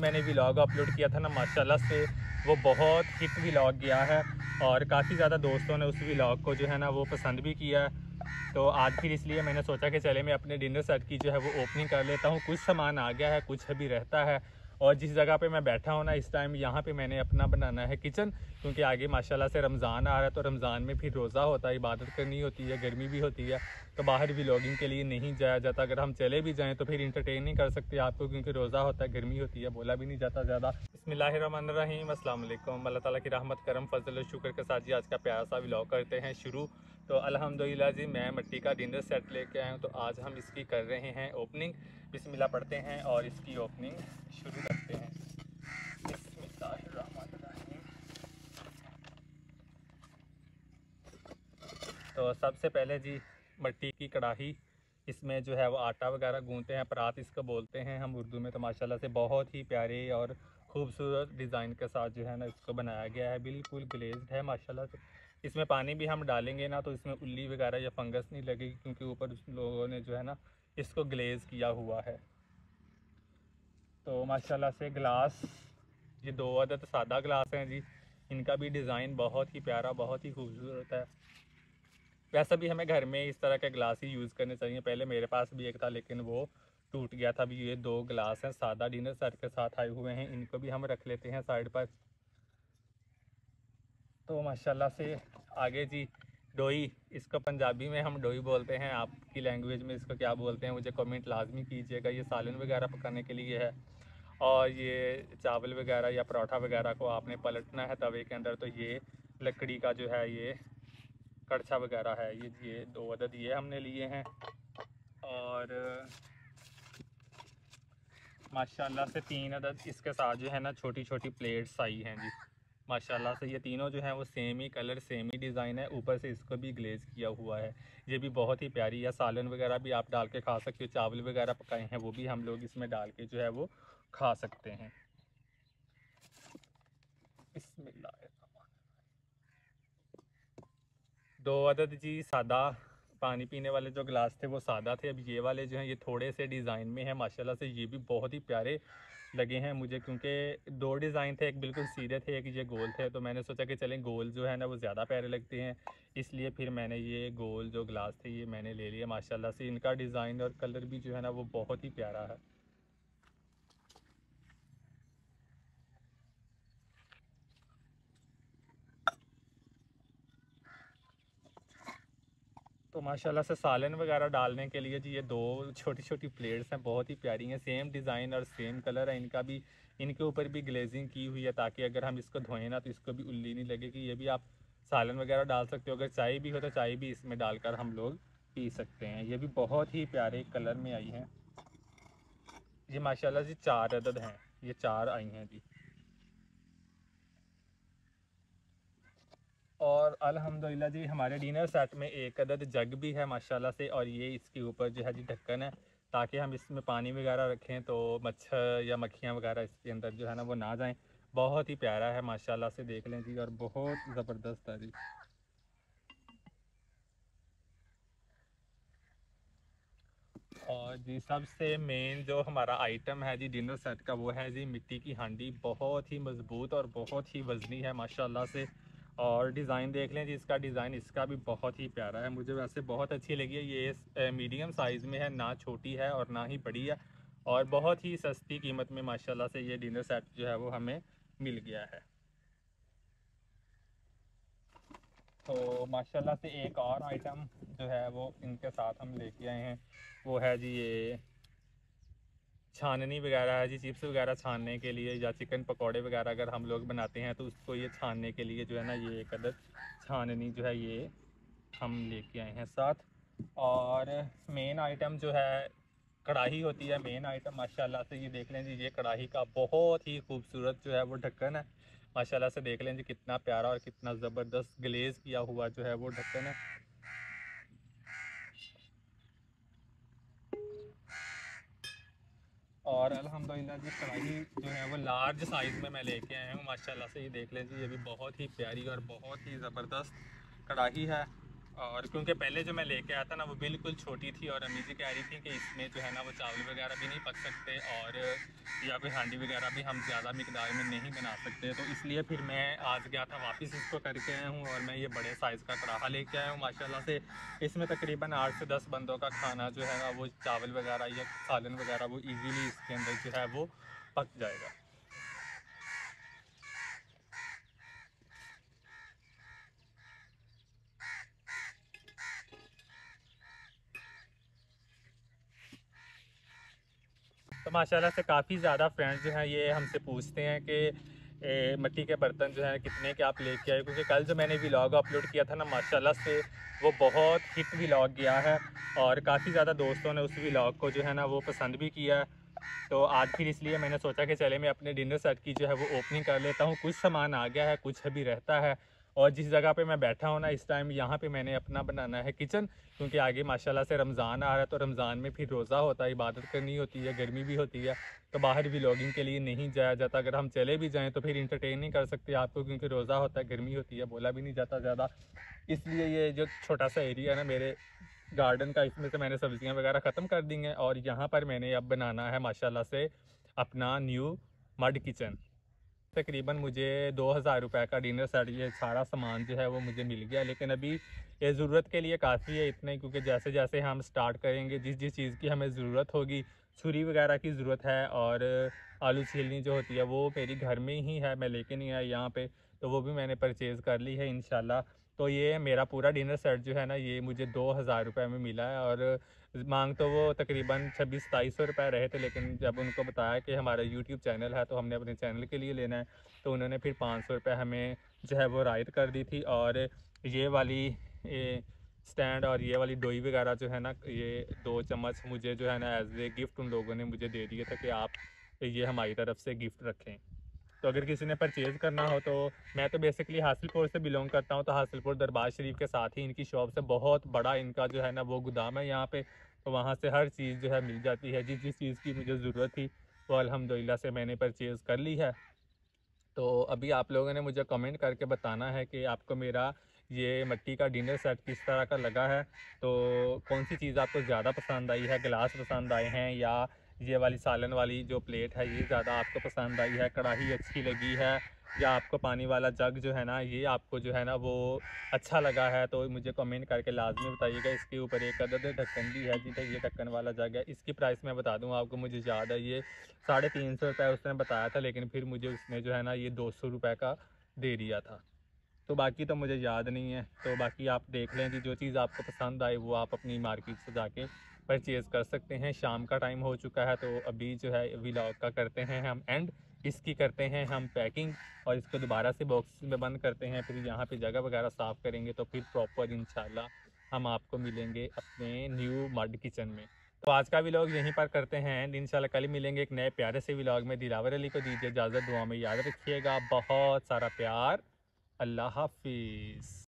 मैंने vlog upload किया था ना, माशाल्लाह से वो बहुत हिट व्लॉग गया है और काफ़ी ज़्यादा दोस्तों ने उस व्लॉग को जो है ना वो पसंद भी किया है। तो आज फिर इसलिए मैंने सोचा कि चले मैं अपने डिनर सेट की जो है वो ओपनिंग कर लेता हूँ। कुछ सामान आ गया है, कुछ अभी रहता है। और जिस जगह पे मैं बैठा हूँ ना इस टाइम, यहाँ पे मैंने अपना बनाना है किचन, क्योंकि आगे माशाल्लाह से रमज़ान आ रहा है। तो रमज़ान में फिर रोज़ा होता है, इबादत करनी होती है, गर्मी भी होती है, तो बाहर व्लॉगिंग के लिए नहीं जाया जाता। अगर हम चले भी जाएँ तो फिर इंटरटेन नहीं कर सकते आपको, क्योंकि रोज़ा होता है, गर्मी होती है, बोला भी नहीं जाता ज़्यादा। बिस्मिल्लाहिर्रहमानिर्रहीम, अस्सलाम वालेकुम। अल्लाह ताला की रहमत करम फजल और शुक्र के साथ जी आज का प्यारा सा व्लॉग करते हैं शुरू। तो अल्हम्दुलिल्लाह जी, मैं मिट्टी का डिनर सेट लेके आया हूँ, तो आज हम इसकी कर रहे हैं ओपनिंग। बिस्मिल्लाह पढ़ते हैं और इसकी ओपनिंग शुरू करते हैं। बिस्मिल्लाहिर्रहमानिर्रहीम। तो सबसे पहले जी मिट्टी की कढ़ाई, इसमें जो है वो आटा वगैरह गूंथते हैं, परात इसको बोलते हैं हम उर्दू में। तो माशाल्लाह से बहुत ही प्यारे और खूबसूरत डिज़ाइन के साथ जो है ना इसको बनाया गया है, बिल्कुल ग्लेज्ड है माशाल्लाह से। इसमें पानी भी हम डालेंगे ना तो इसमें उल्ली वगैरह या फंगस नहीं लगेगी, क्योंकि ऊपर उस लोगों ने जो है ना इसको ग्लेज़ किया हुआ है। तो माशाल्लाह से ग्लास, ये 2 अदद सादा ग्लास हैं जी, इनका भी डिज़ाइन बहुत ही प्यारा, बहुत ही खूबसूरत है। वैसे भी हमें घर में इस तरह के ग्लास ही यूज़ करने चाहिए। पहले मेरे पास भी एक था लेकिन वो टूट गया था। अभी ये 2 ग्लास हैं सादा डिनर सेट के साथ आए हुए हैं, इनको भी हम रख लेते हैं साइड पर। तो माशाल्लाह से आगे जी डोई, इसको पंजाबी में हम डोई बोलते हैं, आपकी लैंग्वेज में इसको क्या बोलते हैं मुझे कमेंट लाजमी कीजिएगा। ये सालन वगैरह पकाने के लिए है, और ये चावल वगैरह या परोठा वगैरह को आपने पलटना है तवे के अंदर, तो ये लकड़ी का जो है ये कड़छा वगैरह है। ये 2 अदद ये हमने लिए हैं। और माशाल्लाह से 3 अदद इसके साथ जो है ना छोटी छोटी प्लेट्स आई हैं जी। माशाल्लाह से ये तीनों जो हैं वो सेम ही कलर, सेम ही डिज़ाइन है, ऊपर से इसको भी ग्लेज़ किया हुआ है। ये भी बहुत ही प्यारी है। सालन वगैरह भी आप डाल के खा सकते हो, चावल वगैरह पकाए हैं वो भी हम लोग इसमें डाल के जो है वो खा सकते हैं। बिस्मिल्लाह। 2 अदद जी सादा पानी पीने वाले जो गिलास थे वो सादा थे। अब ये वाले जो हैं ये थोड़े से डिज़ाइन में हैं माशाल्लाह से, ये भी बहुत ही प्यारे लगे हैं मुझे, क्योंकि 2 डिज़ाइन थे, एक बिल्कुल सीधे थे, एक ये गोल थे। तो मैंने सोचा कि चलें गोल जो है ना वो ज़्यादा प्यारे लगते हैं, इसलिए फिर मैंने ये गोल जो गिलास थे ये मैंने ले लिए। माशाल्लाह से इनका डिज़ाइन और कलर भी जो है ना वो बहुत ही प्यारा है। तो माशाल्लाह से सालन वगैरह डालने के लिए जी ये 2 छोटी छोटी प्लेट्स हैं, बहुत ही प्यारी हैं, सेम डिज़ाइन और सेम कलर है इनका भी। इनके ऊपर भी ग्लेजिंग की हुई है, ताकि अगर हम इसको धोएं ना तो इसको भी उल्ली नहीं लगेगी। ये भी आप सालन वगैरह डाल सकते हो, अगर चाय भी हो तो चाय भी इसमें डालकर हम लोग पी सकते हैं। ये भी बहुत ही प्यारे कलर में आई हैं। ये माशाल्लाह जी 4 अदद हैं, ये 4 आई हैं जी। और अल्हम्दुलिल्लाह जी हमारे डिनर सेट में 1 अदद जग भी है माशाल्लाह से, और ये इसके ऊपर जो है जी ढक्कन है, ताकि हम इसमें पानी वगैरह रखें तो मच्छर या मक्खियाँ वगैरह इसके अंदर जो है ना वो ना जाएं। बहुत ही प्यारा है माशाल्लाह से, देख लें जी, और बहुत ज़बरदस्त है जी। और जी सबसे मेन जो हमारा आइटम है जी डिनर सेट का, वो है जी मिट्टी की हांडी। बहुत ही मज़बूत और बहुत ही वज़नी है माशाल्लाह से। और डिज़ाइन देख लें जी, इसका डिज़ाइन इसका भी बहुत ही प्यारा है, मुझे वैसे बहुत अच्छी लगी है। ये मीडियम साइज़ में है, ना छोटी है और ना ही बड़ी है, और बहुत ही सस्ती कीमत में माशाल्लाह से ये डिनर सेट जो है वो हमें मिल गया है। तो माशाल्लाह से एक और आइटम जो है वो इनके साथ हम लेके आए हैं, वो है जी ये छाननी वगैरह है जी। चिप्स वगैरह छानने के लिए या चिकन पकौड़े वगैरह अगर हम लोग बनाते हैं तो उसको ये छानने के लिए जो है ना ये 1 अदद छाननी जो है ये हम लेके आए हैं साथ। और मेन आइटम जो है कढ़ाई होती है, मेन आइटम माशाल्लाह से। ये देख लें जी, ये कढ़ाई का बहुत ही खूबसूरत जो है वो ढक्कन है माशाल्लाह से। देख लें जी कितना प्यारा और कितना ज़बरदस्त ग्लेज़ किया हुआ जो है वो ढक्कन है। और अल्हम्दुलिल्लाह जी कढ़ाई जो है वो लार्ज साइज़ में मैं लेके आया हूँ माशाल्लाह से। ये देख लें जी, ये भी बहुत ही प्यारी और बहुत ही ज़बरदस्त कढ़ाई है। और क्योंकि पहले जो मैं लेके आया था ना वो बिल्कुल छोटी थी और अम्मी जी कह रही थी कि इसमें जो है ना वो चावल वगैरह भी नहीं पक सकते और या कोई हांडी वगैरह भी हम ज़्यादा मिकदार में नहीं बना सकते, तो इसलिए फिर मैं आज गया था वापस इसको करके आया हूँ और मैं ये बड़े साइज़ का कढ़ाहा लेके आया हूँ माशाल्लाह से। इसमें तकरीबन 8 से 10 बंदों का खाना जो है ना वो चावल वगैरह या सालन वगैरह वो ईज़िली इसके अंदर जो है वो पक जाएगा। तो माशाल्लाह से काफ़ी ज़्यादा फ्रेंड्स जो हैं ये हमसे पूछते हैं कि मिट्टी के बर्तन जो हैं कितने के आप लेके आए, क्योंकि कल जो मैंने व्लॉग अपलोड किया था ना माशाल्लाह से वो बहुत हिट व्लॉग गया है और काफ़ी ज़्यादा दोस्तों ने उस व्लॉग को जो है ना वो पसंद भी किया है। तो आज फिर इसलिए मैंने सोचा कि चले मैं अपने डिनर सेट की जो है वो ओपनिंग कर लेता हूँ। कुछ सामान आ गया है, कुछ अभी रहता है और जिस जगह पे मैं बैठा हूँ ना इस टाइम यहाँ पे मैंने अपना बनाना है किचन, क्योंकि आगे माशाल्लाह से रमज़ान आ रहा है तो रमज़ान में फिर रोज़ा होता है, इबादत करनी होती है, गर्मी भी होती है, तो बाहर व्लॉगिंग के लिए नहीं जाया जाता। अगर हम चले भी जाएँ तो फिर इंटरटेन नहीं कर सकते आपको, क्योंकि रोज़ा होता है, गर्मी होती है, बोला भी नहीं जाता ज़्यादा। इसलिए ये जो छोटा सा एरिया है ना मेरे गार्डन का, इसमें से मैंने सब्जियां वगैरह ख़त्म कर दी हैं और यहाँ पर मैंने अब बनाना है माशाल्लाह से अपना न्यू मड किचन। तकरीबन मुझे 2000 रुपये का डिनर सेट ये सारा सामान जो है वो मुझे मिल गया, लेकिन अभी ये ज़रूरत के लिए काफ़ी है इतने, क्योंकि जैसे जैसे हम स्टार्ट करेंगे जिस जिस चीज़ की हमें ज़रूरत होगी, छुरी वगैरह की ज़रूरत है और आलू छीलनी जो होती है वो मेरी घर में ही है, मैं लेके नहीं आया यहाँ पे, तो वो भी मैंने परचेज़ कर ली है इंशाल्लाह। तो ये मेरा पूरा डिनर सेट जो है ना ये मुझे 2000 रुपये में मिला है और मांग तो वो तकरीबन 2600-2700 रुपये रहे थे, लेकिन जब उनको बताया कि हमारा यूट्यूब चैनल है तो हमने अपने चैनल के लिए लेना है, तो उन्होंने फिर 500 रुपये हमें जो है वो रायत कर दी थी। और ये वाली स्टैंड और ये वाली डोई वगैरह जो है ना ये 2 चम्मच मुझे जो है ना एज ए गिफ्ट उन लोगों ने मुझे दे दिए थे कि आप ये हमारी तरफ से गिफ्ट रखें। तो अगर किसी ने परचेज़ करना हो तो मैं तो बेसिकली हासिलपुर से बिलोंग करता हूँ, तो हासिलपुर दरबार शरीफ के साथ ही इनकी शॉप से बहुत बड़ा इनका जो है ना वो गोदाम है यहाँ पे, तो वहाँ से हर चीज़ जो है मिल जाती है। जिस जिस चीज़ की मुझे ज़रूरत थी वो अल्हम्दुलिल्लाह से मैंने परचेज़ कर ली है। तो अभी आप लोगों ने मुझे कमेंट करके बताना है कि आपको मेरा ये मिट्टी का डिनर सेट किस तरह का लगा है, तो कौन सी चीज़ आपको ज़्यादा पसंद आई है, गिलास पसंद आए हैं या ये वाली सालन वाली जो प्लेट है ये ज़्यादा आपको पसंद आई है, कढ़ाई अच्छी लगी है या आपको पानी वाला जग जो है ना ये आपको जो है ना वो अच्छा लगा है, तो मुझे कमेंट करके लाजमी बताइएगा। इसके ऊपर एक अदद ढक्कन भी है, जिधर ये ढक्कन वाला जग है, इसकी प्राइस मैं बता दूँ आपको, मुझे याद है ये 350 रुपये उसने बताया था, लेकिन फिर मुझे उसने जो है ना ये 200 रुपये का दे दिया था। तो बाकी तो मुझे याद नहीं है, तो बाकी आप देख लें कि जो चीज़ आपको पसंद आए वो आप अपनी मार्केट से जाके परचेज़ कर सकते हैं। शाम का टाइम हो चुका है तो अभी जो है व्लॉग का करते हैं हम एंड, इसकी करते हैं हम पैकिंग और इसको दोबारा से बॉक्स में बंद करते हैं, फिर यहाँ पे जगह वगैरह साफ़ करेंगे तो फिर प्रॉपर इंशाल्लाह हम आपको मिलेंगे अपने न्यू मड किचन में। तो आज का व्लॉग यहीं पर करते हैं एंड इंशाल्लाह कल मिलेंगे एक नए प्यारे से व्लॉग में। दिलावर अली को दीजिए इजाज़त, दुआ में याद रखिएगा, बहुत सारा प्यार। अल्लाह हाफिज़।